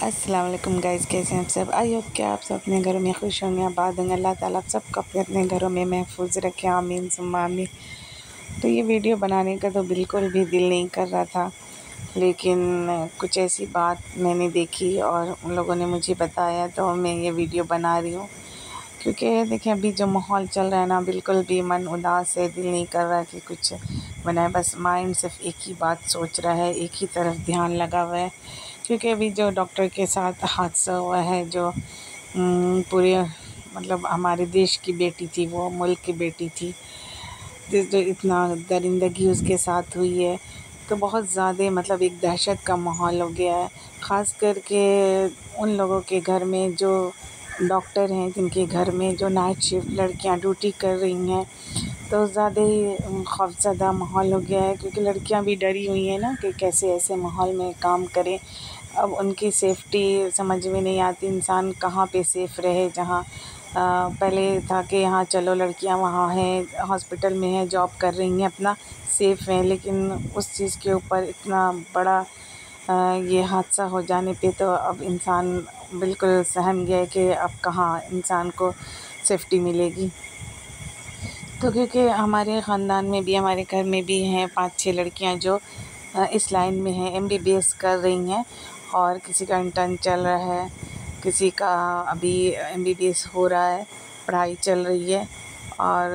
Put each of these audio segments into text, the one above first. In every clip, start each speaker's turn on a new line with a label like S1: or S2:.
S1: अस्सलाम वालेकुम गाइज़, कैसे हैं आप सब। आई होप कि आप सब अपने घरों में खुश होंगे, आबाद होंगे। अल्लाह ताला आप सबको अपने अपने घरों में महफूज रखे, आमीन सुम्मा आमीन। तो ये वीडियो बनाने का तो बिल्कुल भी दिल नहीं कर रहा था, लेकिन कुछ ऐसी बात मैंने देखी और उन लोगों ने मुझे बताया तो मैं ये वीडियो बना रही हूँ। क्योंकि देखिए अभी जो माहौल चल रहा है ना, बिल्कुल भी मन उदास है, दिल नहीं कर रहा कि कुछ बनाए। बस माइंड सिर्फ एक ही बात सोच रहा है, एक ही तरफ ध्यान लगा हुआ है। क्योंकि अभी जो डॉक्टर के साथ हादसा हुआ है, जो पूरे मतलब हमारे देश की बेटी थी, वो मुल्क की बेटी थी, जो इतना दरिंदगी उसके साथ हुई है, तो बहुत ज़्यादा मतलब एक दहशत का माहौल हो गया है। ख़ास करके उन लोगों के घर में जो डॉक्टर हैं, जिनके घर में जो नाइट शिफ्ट लड़कियां ड्यूटी कर रही हैं, तो ज़्यादा ही खौफज़दा माहौल हो गया है। क्योंकि लड़कियां भी डरी हुई हैं ना कि कैसे ऐसे माहौल में काम करें। अब उनकी सेफ्टी समझ में नहीं आती, इंसान कहाँ पे सेफ़ रहे। जहाँ पहले था कि यहाँ चलो लड़कियाँ वहाँ हैं, हॉस्पिटल में हैं, जॉब कर रही हैं, अपना सेफ़ हैं, लेकिन उस चीज़ के ऊपर इतना बड़ा ये हादसा हो जाने पे तो अब इंसान बिल्कुल सहम गया है कि अब कहाँ इंसान को सेफ्टी मिलेगी। तो क्योंकि हमारे ख़ानदान में भी, हमारे घर में भी हैं 5-6 लड़कियां जो इस लाइन में हैं, एमबीबीएस कर रही हैं, और किसी का इंटर्न चल रहा है, किसी का अभी एमबीबीएस हो रहा है, पढ़ाई चल रही है। और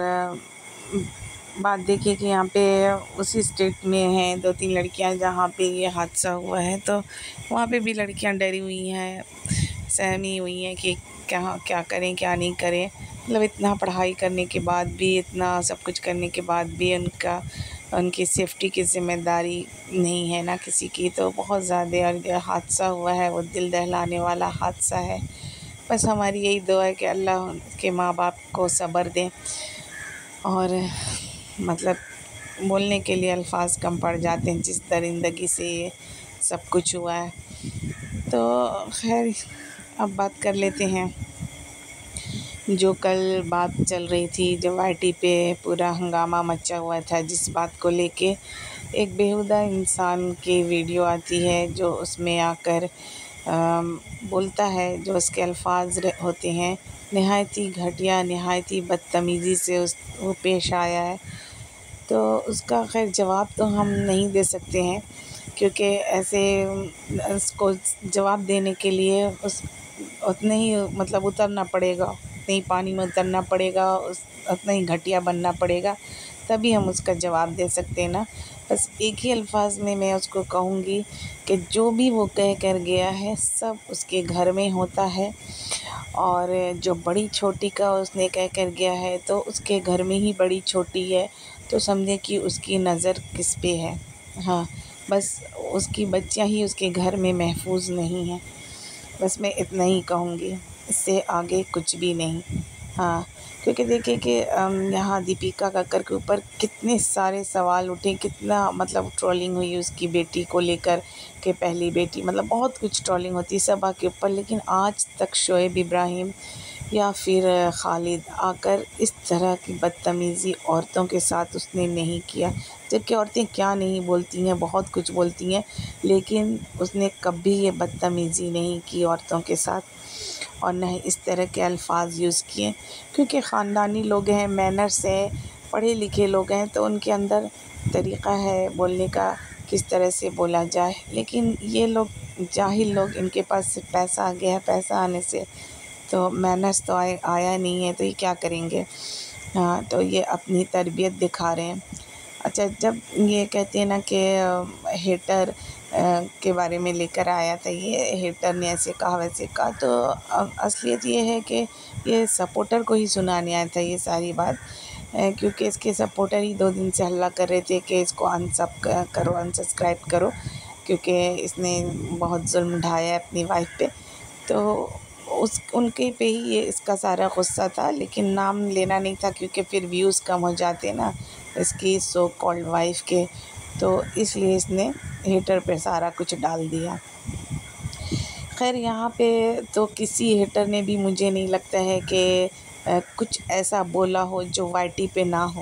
S1: बात देखिए कि यहाँ पे उसी स्टेट में हैं 2-3 लड़कियाँ जहाँ पे ये हादसा हुआ है, तो वहाँ पे भी लड़कियाँ डरी हुई हैं, सहमी हुई हैं कि क्या क्या करें क्या नहीं करें। मतलब इतना पढ़ाई करने के बाद भी, इतना सब कुछ करने के बाद भी उनकी सेफ्टी की ज़िम्मेदारी नहीं है ना किसी की, तो बहुत ज़्यादा। और जो हादसा हुआ है वो दिल दहलाने वाला हादसा है। बस हमारी यही दुआ है कि अल्लाह उनके माँ बाप को सब्र दें। और मतलब बोलने के लिए अल्फाज कम पड़ जाते हैं, जिस दरिंदगी से ये सब कुछ हुआ है। तो खैर अब बात कर लेते हैं जो कल बात चल रही थी, जो वाईटी पे पूरा हंगामा मचा हुआ था, जिस बात को लेके एक बेहुदा इंसान की वीडियो आती है, जो उसमें आकर बोलता है, जो उसके अल्फाज होते हैं, नहायत ही घटिया, नहायत ही बदतमीज़ी से वो पेश आया है। तो उसका खैर जवाब तो हम नहीं दे सकते हैं, क्योंकि ऐसे उसको जवाब देने के लिए उतने ही मतलब उतरना पड़ेगा, उतने ही पानी में उतरना पड़ेगा, उतना ही घटिया बनना पड़ेगा, तभी हम उसका जवाब दे सकते हैं ना। बस एक ही अल्फाज में मैं उसको कहूँगी कि जो भी वो कह कर गया है सब उसके घर में होता है, और जो बड़ी छोटी का उसने कह कर गया है तो उसके घर में ही बड़ी छोटी है, तो समझे कि उसकी नज़र किस पे है। हाँ, बस उसकी बच्चियाँ ही उसके घर में महफूज नहीं हैं। बस मैं इतना ही कहूँगी, इससे आगे कुछ भी नहीं। हाँ, क्योंकि देखिए कि यहाँ दीपिका कक्कर के ऊपर कितने सारे सवाल उठे, कितना मतलब ट्रोलिंग हुई उसकी बेटी को लेकर, कि पहली बेटी, मतलब बहुत कुछ ट्रोलिंग होती है सबा के ऊपर, लेकिन आज तक शोएब इब्राहिम या फिर खालिद आकर इस तरह की बदतमीज़ी औरतों के साथ उसने नहीं किया। जबकि औरतें क्या नहीं बोलती हैं, बहुत कुछ बोलती हैं, लेकिन उसने कभी ये बदतमीज़ी नहीं की औरतों के साथ, और न ही इस तरह के अल्फाज यूज़ किए। क्योंकि ख़ानदानी लोग हैं, मैनर्स हैं, पढ़े लिखे लोग हैं, तो उनके अंदर तरीक़ा है बोलने का, किस तरह से बोला जाए। लेकिन ये लोग जाहिल लोग, इनके पास सिर्फ पैसा आ गया है, पैसा आने से तो मैनर्स तो आया नहीं है, तो ये क्या करेंगे। हाँ, तो ये अपनी तरबियत दिखा रहे हैं। अच्छा, जब ये कहते हैं ना कि हेटर के बारे में लेकर आया था, ये हेटर ने ऐसे कहा वैसे कहा, तो असलियत ये है कि ये सपोर्टर को ही सुनाने आया था ये सारी बात। क्योंकि इसके सपोर्टर ही 2 दिन से हल्ला कर रहे थे कि इसको करो, अनसब्सक्राइब करो, क्योंकि इसने बहुत जुल्म ढाया है अपनी वाइफ पे। तो उनके पे ही ये इसका सारा गुस्सा था, लेकिन नाम लेना नहीं था, क्योंकि फिर व्यूज़ कम हो जाते ना इसकी सो कॉल्ड वाइफ के, तो इसलिए इसने हेटर पे सारा कुछ डाल दिया। खैर यहाँ पे तो किसी हेटर ने भी, मुझे नहीं लगता है कि कुछ ऐसा बोला हो जो वाईटी पे ना हो।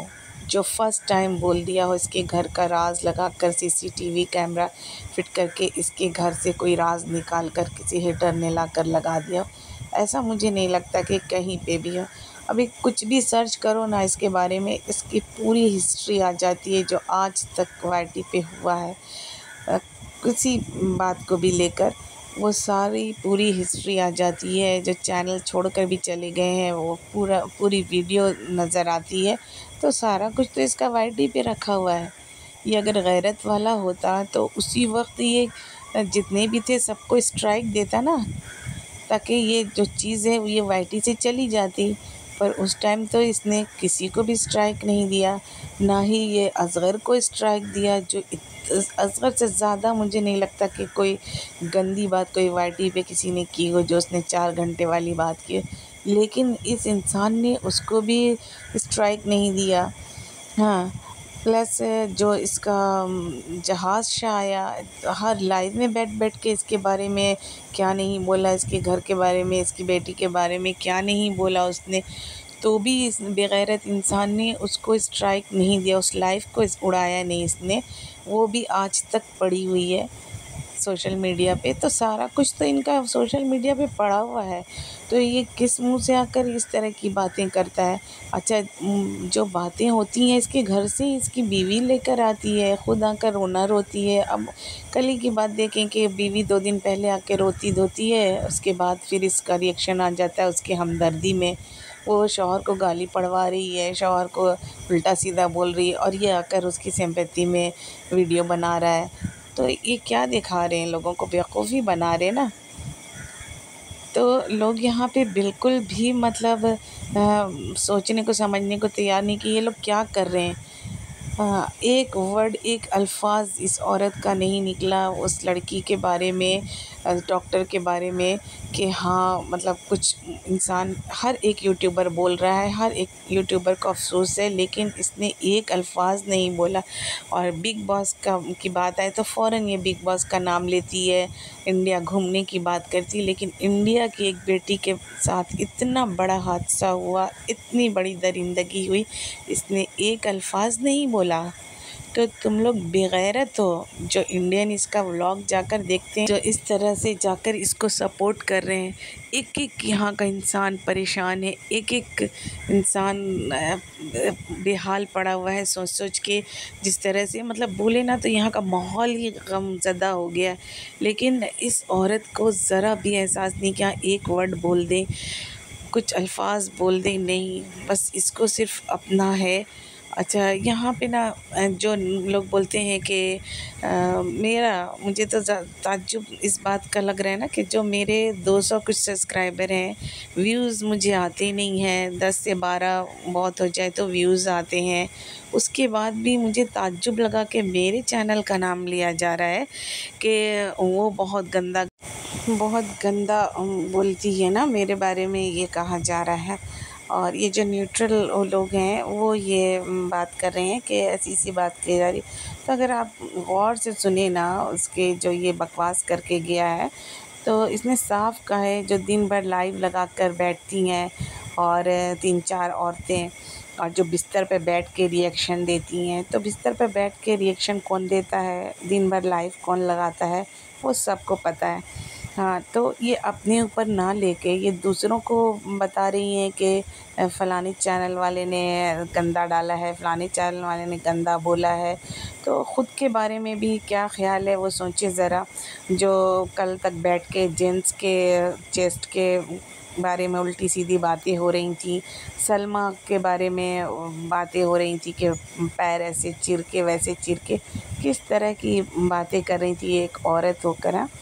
S1: जो फर्स्ट टाइम बोल दिया हो इसके घर का राज लगा कर सीसीटीवी कैमरा फिट करके इसके घर से कोई राज निकाल कर किसी हेटर ने ला कर लगा दिया हो, ऐसा मुझे नहीं लगता कि कहीं पे भी हो। अभी कुछ भी सर्च करो ना इसके बारे में, इसकी पूरी हिस्ट्री आ जाती है जो आज तक वाईटी पे हुआ है। किसी बात को भी लेकर वो सारी पूरी हिस्ट्री आ जाती है। जो चैनल छोड़कर भी चले गए हैं वो पूरी वीडियो नज़र आती है। तो सारा कुछ तो इसका वाईटी पे रखा हुआ है। ये अगर गैरत वाला होता तो उसी वक्त ये जितने भी थे सबको स्ट्राइक देता ना, ताकि ये जो चीज़ है ये वाईटी से चली जाती। पर उस टाइम तो इसने किसी को भी स्ट्राइक नहीं दिया, ना ही ये असगर को स्ट्राइक दिया। जो असगर से ज़्यादा मुझे नहीं लगता कि कोई गंदी बात कोई वाईटी पे किसी ने की हो, जो उसने 4 घंटे वाली बात की। लेकिन इस इंसान ने उसको भी स्ट्राइक नहीं दिया। हाँ, प्लस जो इसका जहाज़ शाह आया, हर लाइव में बैठ बैठ के इसके बारे में क्या नहीं बोला, इसके घर के बारे में, इसकी बेटी के बारे में क्या नहीं बोला उसने। तो भी इस बेगैरत इंसान ने उसको स्ट्राइक नहीं दिया, उस लाइव को उड़ाया नहीं इसने। वो भी आज तक पड़ी हुई है सोशल मीडिया पे। तो सारा कुछ तो इनका सोशल मीडिया पे पड़ा हुआ है। तो ये किस मुंह से आकर इस तरह की बातें करता है। अच्छा, जो बातें होती हैं इसके घर से इसकी बीवी लेकर आती है, खुद आकर रोना रोती है। अब कल ही की बात देखें कि बीवी 2 दिन पहले आके रोती धोती है, उसके बाद फिर इसका रिएक्शन आ जाता है उसके हमदर्दी में। वो शौहर को गाली पड़वा रही है, शौहर को उल्टा सीधा बोल रही है, और ये आकर उसकी सिंपैथी में वीडियो बना रहा है। तो ये क्या दिखा रहे हैं, लोगों को बेवकूफ़ी बना रहे हैं ना। तो लोग यहाँ पे बिल्कुल भी मतलब सोचने को समझने को तैयार नहीं कि ये लोग क्या कर रहे हैं। एक वर्ड, एक अल्फाज इस औरत का नहीं निकला उस लड़की के बारे में, डॉक्टर के बारे में, कि हाँ मतलब कुछ इंसान, हर एक यूट्यूबर बोल रहा है, हर एक यूट्यूबर को अफसोस है, लेकिन इसने एक अल्फाज नहीं बोला। और बिग बॉस का की बात आए तो फ़ौरन ये बिग बॉस का नाम लेती है, इंडिया घूमने की बात करती है। लेकिन इंडिया की एक बेटी के साथ इतना बड़ा हादसा हुआ, इतनी बड़ी दरिंदगी हुई, इसने एक अल्फाज नहीं बोला। तो तुम लोग बेगैरत हो जो इंडियन इसका व्लॉग जाकर देखते हैं, जो इस तरह से जाकर इसको सपोर्ट कर रहे हैं। एक एक यहाँ का इंसान परेशान है, एक एक इंसान बेहाल पड़ा हुआ है सोच सोच के। जिस तरह से मतलब बोले ना तो यहाँ का माहौल ही गमज़दा हो गया है। लेकिन इस औरत को ज़रा भी एहसास नहीं कि एक वर्ड बोल दें, कुछ अल्फाज बोल दें, नहीं, बस इसको सिर्फ अपना है। अच्छा, यहाँ पे ना जो लोग बोलते हैं कि मुझे तो ताज्जुब इस बात का लग रहा है ना कि जो मेरे 200 कुछ सब्सक्राइबर हैं, व्यूज़ मुझे आते नहीं हैं। 10 से 12 बहुत हो जाए तो व्यूज़ आते हैं। उसके बाद भी मुझे ताज्जुब लगा कि मेरे चैनल का नाम लिया जा रहा है कि वो बहुत गंदा बोलती है ना, मेरे बारे में ये कहा जा रहा है। और ये जो न्यूट्रल लोग हैं वो ये बात कर रहे हैं कि ऐसी सी बात की जा रही। तो अगर आप गौर से सुने ना उसके जो ये बकवास करके गया है, तो इसने साफ कहा है, जो दिन भर लाइव लगा कर बैठती हैं और 3-4 औरतें, और जो बिस्तर पे बैठ के रिएक्शन देती हैं। तो बिस्तर पे बैठ के रिएक्शन कौन देता है, दिन भर लाइव कौन लगाता है, वो सबको पता है। हाँ, तो ये अपने ऊपर ना लेके ये दूसरों को बता रही हैं कि फ़लाने चैनल वाले ने गंदा डाला है, फ़लाने चैनल वाले ने गंदा बोला है। तो ख़ुद के बारे में भी क्या ख़्याल है वो सोचिए ज़रा। जो कल तक बैठ के जेंट्स के चेस्ट के बारे में उल्टी सीधी बातें हो रही थी, सलमा के बारे में बातें हो रही थी कि पैर ऐसे चिर के वैसे चिर के, किस तरह की बातें कर रही थी एक औरत होकर। हाँ,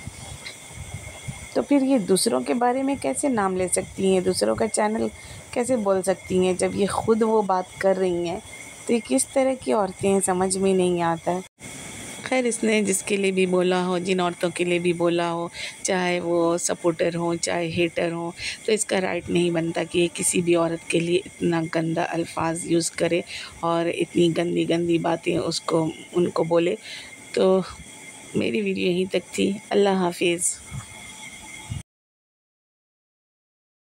S1: तो फिर ये दूसरों के बारे में कैसे नाम ले सकती हैं, दूसरों का चैनल कैसे बोल सकती हैं, जब ये ख़ुद वो बात कर रही हैं। तो ये किस तरह की औरतें हैं, समझ में नहीं आता है। खैर, इसने जिसके लिए भी बोला हो, जिन औरतों के लिए भी बोला हो, चाहे वो सपोर्टर हों चाहे हेटर हों, तो इसका राइट नहीं बनता कि ये किसी भी औरत के लिए इतना गंदा अल्फाज यूज़ करे और इतनी गंदी गंदी बातें उनको बोले। तो मेरी वीडियो यहीं तक थी। अल्लाह हाफिज़।